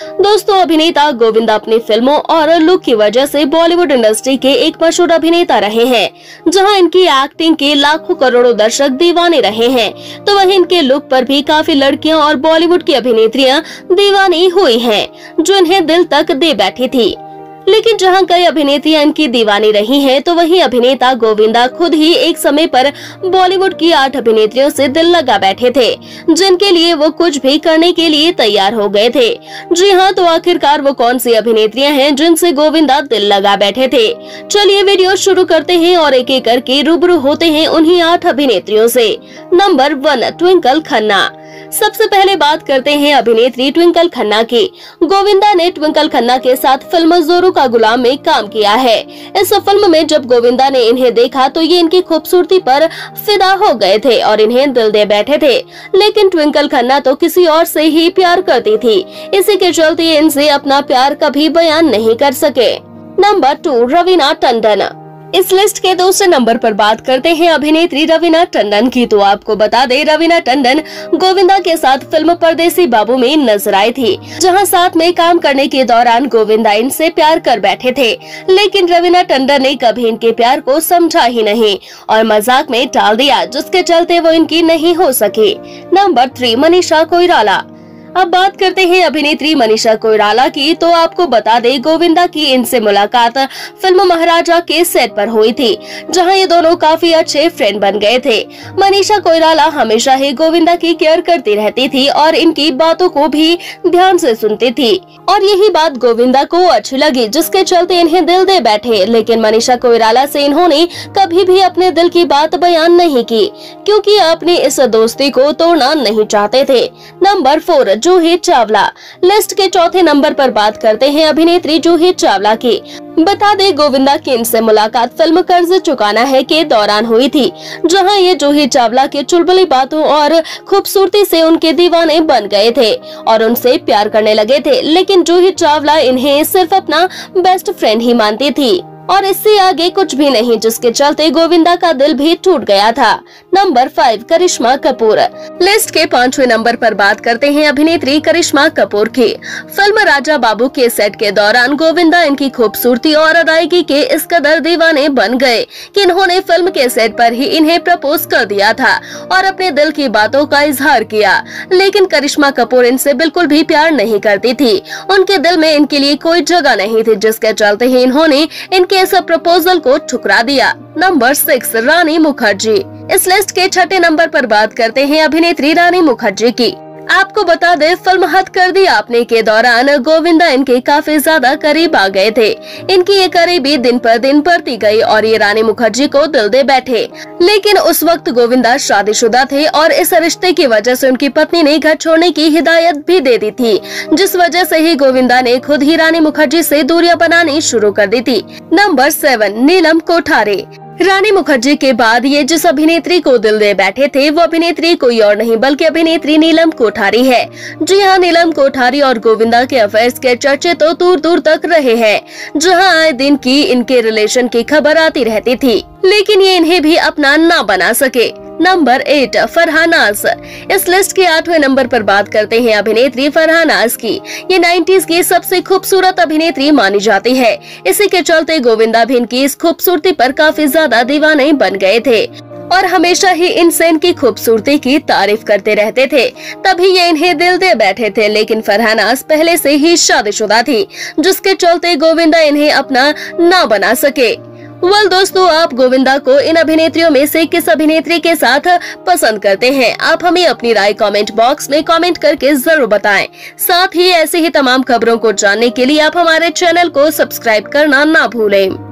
दोस्तों, अभिनेता गोविंदा अपनी फिल्मों और लुक की वजह से बॉलीवुड इंडस्ट्री के एक मशहूर अभिनेता रहे हैं, जहां इनकी एक्टिंग के लाखों करोड़ों दर्शक दीवाने रहे हैं, तो वहीं इनके लुक पर भी काफी लड़कियां और बॉलीवुड की अभिनेत्रियां दीवानी हुई हैं, जो इन्हें दिल तक दे बैठी थी। लेकिन जहां कई अभिनेत्रियां इनकी दीवानी रही हैं, तो वहीं अभिनेता गोविंदा खुद ही एक समय पर बॉलीवुड की 8 अभिनेत्रियों से दिल लगा बैठे थे, जिनके लिए वो कुछ भी करने के लिए तैयार हो गए थे। जी हां, तो आखिरकार वो कौन सी अभिनेत्रियां हैं जिनसे गोविंदा दिल लगा बैठे थे? चलिए वीडियो शुरू करते हैं और एक एक करके रूबरू होते हैं उन्हीं 8 अभिनेत्रियों से। नंबर 1, ट्विंकल खन्ना। सबसे पहले बात करते हैं अभिनेत्री ट्विंकल खन्ना की। गोविंदा ने ट्विंकल खन्ना के साथ फिल्म जोरू का गुलाम में काम किया है। इस फिल्म में जब गोविंदा ने इन्हें देखा तो ये इनकी खूबसूरती पर फिदा हो गए थे और इन्हें दिल दे बैठे थे। लेकिन ट्विंकल खन्ना तो किसी और से ही प्यार करती थी, इसी के चलते इनसे अपना प्यार कभी बयान नहीं कर सके। नंबर 2, रवीना टंडन। इस लिस्ट के दूसरे नंबर पर बात करते हैं अभिनेत्री रवीना टंडन की। तो आपको बता दें, रवीना टंडन गोविंदा के साथ फिल्म परदेसी बाबू में नजर आई थी, जहां साथ में काम करने के दौरान गोविंदा इनसे प्यार कर बैठे थे। लेकिन रवीना टंडन ने कभी इनके प्यार को समझा ही नहीं और मजाक में टाल दिया, जिसके चलते वो इनकी नहीं हो सकी। नंबर 3, मनीषा कोइराला। अब बात करते हैं अभिनेत्री मनीषा कोइराला की। तो आपको बता दें, गोविंदा की इनसे मुलाकात फिल्म महाराजा के सेट पर हुई थी, जहां ये दोनों काफी अच्छे फ्रेंड बन गए थे। मनीषा कोइराला हमेशा ही गोविंदा की केयर करती रहती थी और इनकी बातों को भी ध्यान से सुनती थी, और यही बात गोविंदा को अच्छी लगी, जिसके चलते इन्हें दिल दे बैठे। लेकिन मनीषा कोइराला से इन्होंने कभी भी अपने दिल की बात बयान नहीं की, क्योंकि अपनी इस दोस्ती को तोड़ना नहीं चाहते थे। नंबर 4, जूही चावला। लिस्ट के चौथे नंबर पर बात करते हैं अभिनेत्री जूही चावला की। बता दे, गोविंदा की इनसे मुलाकात फिल्म कर्ज चुकाना है के दौरान हुई थी, जहां ये जूही चावला के चुलबुली बातों और खूबसूरती से उनके दीवाने बन गए थे और उनसे प्यार करने लगे थे। लेकिन जूही चावला इन्हें सिर्फ अपना बेस्ट फ्रेंड ही मानती थी और इससे आगे कुछ भी नहीं, जिसके चलते गोविंदा का दिल भी टूट गया था। नंबर 5, करिश्मा कपूर। लिस्ट के 5वें नंबर पर बात करते हैं अभिनेत्री करिश्मा कपूर की। फिल्म राजा बाबू के सेट के दौरान गोविंदा इनकी खूबसूरती और अदायगी के इस कदर दीवाने बन गए कि इन्होंने फिल्म के सेट पर ही इन्हें प्रपोज कर दिया था और अपने दिल की बातों का इजहार किया। लेकिन करिश्मा कपूर इनसे बिल्कुल भी प्यार नहीं करती थी, उनके दिल में इनके लिए कोई जगह नहीं थी, जिसके चलते ही इन्होंने इनके इस प्रपोजल को ठुकरा दिया। नंबर 6, रानी मुखर्जी। इस लिस्ट के 6ठे नंबर पर बात करते हैं अभिनेत्री रानी मुखर्जी की। आपको बता दें, फिल्म हद कर दी आपने के दौरान गोविंदा इनके काफी ज्यादा करीब आ गए थे। इनकी ये करीबी दिन पर दिन बढ़ती गई और ये रानी मुखर्जी को दिल दे बैठे। लेकिन उस वक्त गोविंदा शादीशुदा थे और इस रिश्ते की वजह से उनकी पत्नी ने घर छोड़ने की हिदायत भी दे दी थी, जिस वजह से ही गोविंदा ने खुद ही रानी मुखर्जी से दूरियां बनानी शुरू कर दी थी। नंबर 7, नीलम कोठारे। रानी मुखर्जी के बाद ये जिस अभिनेत्री को दिल दे बैठे थे, वो अभिनेत्री कोई और नहीं बल्कि अभिनेत्री नीलम कोठारी है। जी हाँ, नीलम कोठारी और गोविंदा के अफेयर्स के चर्चे तो दूर दूर तक रहे हैं, जहां आए दिन की इनके रिलेशन की खबर आती रहती थी, लेकिन ये इन्हें भी अपना ना बना सके। नंबर 8, फरहान नाज। इस लिस्ट के 8वें नंबर पर बात करते हैं अभिनेत्री फरहान नाज की। ये 90s की सबसे खूबसूरत अभिनेत्री मानी जाती है, इसी के चलते गोविंदा भी इनकी इस खूबसूरती पर काफी ज्यादा दीवाने बन गए थे और हमेशा ही इनसे इनकी खूबसूरती की तारीफ करते रहते थे, तभी ये इन्हें दिल दे बैठे थे। लेकिन फरहान नाज पहले से ही शादीशुदा थी, जिसके चलते गोविंदा इन्हें अपना ना बना सके। दोस्तों, आप गोविंदा को इन अभिनेत्रियों में से किस अभिनेत्री के साथ पसंद करते हैं? आप हमें अपनी राय कमेंट बॉक्स में कमेंट करके जरूर बताएं। साथ ही ऐसी ही तमाम खबरों को जानने के लिए आप हमारे चैनल को सब्सक्राइब करना ना भूलें।